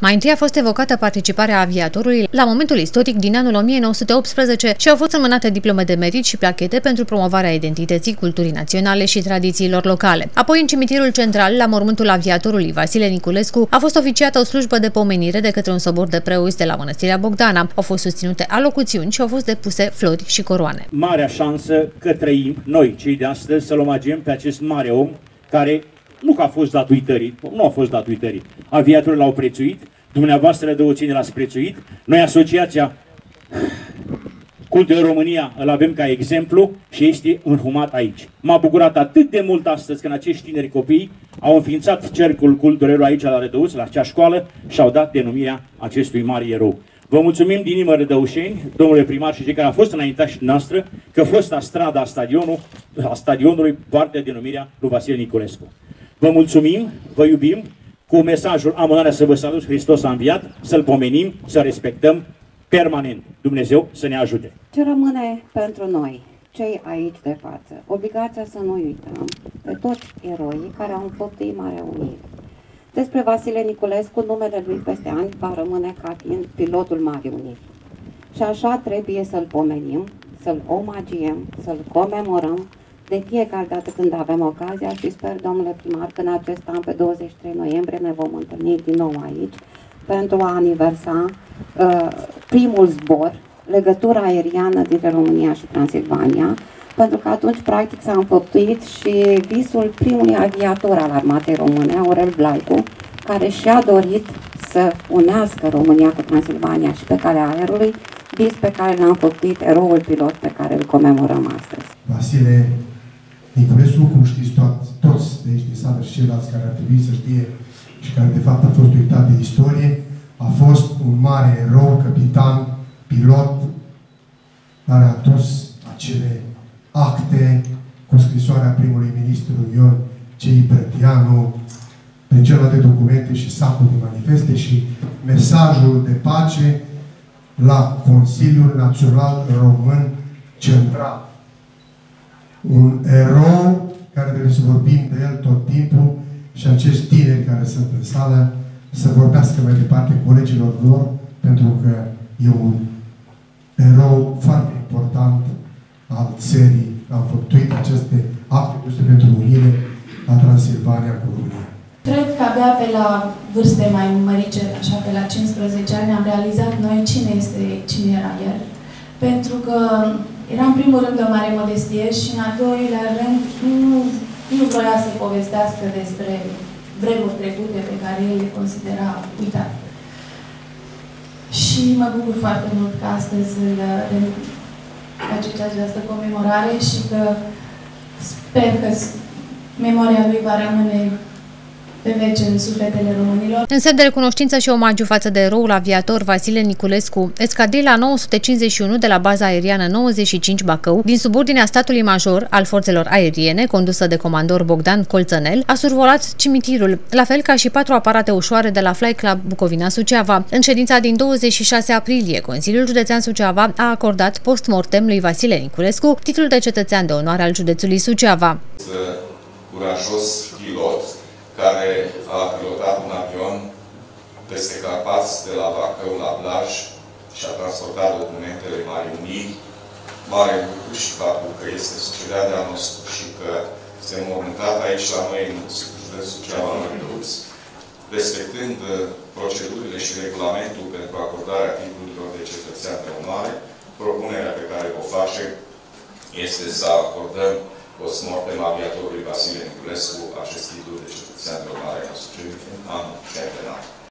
Mai întâi a fost evocată participarea aviatorului la momentul istoric din anul 1918 și au fost înmânate diplome de merit și plachete pentru promovarea identității, culturii naționale și tradițiilor locale. Apoi, în cimitirul central, la mormântul aviatorului Vasile Niculescu, a fost oficiată o slujbă de pomenire de către un sobor de preoți de la Mănăstirea Bogdana. Au fost susținute alocuțiuni și au fost depuse flori și coroane. Marea șansă că trăim noi, cei de astăzi, să-l omagiem pe acest mare om care nu că a fost dat uitării, nu a fost dat uitării. Aviatorii l-au prețuit, dumneavoastră dăuțini l-ați prețuit, noi asociația Cultul România îl avem ca exemplu și este înhumat aici. M-a bucurat atât de mult astăzi când acești tineri copii au înființat cercul culturel aici la Rădăuț, la acea școală și au dat denumirea acestui mare erou. Vă mulțumim din inimă, rădăușeni, domnule primar și cei care au fost înaintași noastră, că fosta strada a stadionului poartă denumirea lui Vasile Niculescu. Vă mulțumim, vă iubim, cu mesajul am onoarea să vă salut, Hristos a înviat, să-L pomenim, să respectăm permanent. Dumnezeu să ne ajute. Ce rămâne pentru noi, cei aici de față? Obligația să nu uităm pe toți eroii care au înfăptuit Marea Unire. Despre Vasile Niculescu, numele lui peste ani va rămâne ca fiind pilotul Marii Uniri. Și așa trebuie să-l pomenim, să-l omagiem, să-l comemorăm de fiecare dată când avem ocazia și sper, domnule primar, că în acest an, pe 23 noiembrie, ne vom întâlni din nou aici pentru a aniversa primul zbor, legătura aeriană dintre România și Transilvania, pentru că atunci, practic, s-a înfăptuit și visul primului aviator al armatei române, Aurel Blaicu, care și-a dorit să unească România cu Transilvania și pe calea aerului, vis pe care l-a înfăptuit eroul pilot pe care îl comemorăm astăzi. Vasile Niculescu, cum știți toți de aici din sală și ceilalți care ar trebui să știe și care de fapt a fost uitat de istorie, a fost un mare erou, capitan, pilot, care a dus acele acte cu scrisoarea primului ministru Ion Cei Brătianu, prin celelalte documente și sacul de manifeste și mesajul de pace la Consiliul Național Român Central. Un erou care trebuie să vorbim de el tot timpul și acești tineri care sunt în sală să vorbească mai departe colegilor lor, pentru că e un erou foarte important al țării. Am făptuit aceste acte duse pentru unire la Transilvania cu România. Cred că abia pe la vârste mai mărice, așa pe la 15 ani, am realizat noi cine era el. Pentru că era în primul rând o mare modestie și în al doilea rând nu vroia să povestească despre vremuri trecute pe care el le considera uitate. Și mă bucur foarte mult că astăzi face această comemorare și că sper că memoria lui va rămâne pe veci în sufletele românilor. În semn de recunoștință și omagiu față de eroul aviator Vasile Niculescu, escadrila 951 de la baza aeriană 95 Bacău, din subordinea statului major al forțelor aeriene, condusă de comandor Bogdan Colțănel, a survolat cimitirul, la fel ca și 4 aparate ușoare de la Fly Club Bucovina-Suceava. În ședința din 26 aprilie, Consiliul Județean Suceava a acordat post-mortem lui Vasile Niculescu titlul de cetățean de onoare al județului Suceava. Curajos pilot care a pilotat un avion peste Carpați, de la Bacău la Blaj și a transportat documentele Marii Uniri. Mare lucru și faptul că este sucedea de-a nostru și că este înmormântat aici la noi în județul Suceava, la Rădăuț, respectând procedurile și regulamentul pentru acordarea titlurilor de cetățean de onoare. Propunerea pe care o face este să acordăm post-mortem aviatorului Vasile Niculescu acest titlu de cetățean de onoare al Suceavei în anul centenar.